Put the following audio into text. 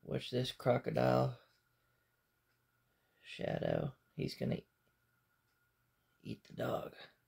Watch this crocodile shadow. He's gonna eat the dog.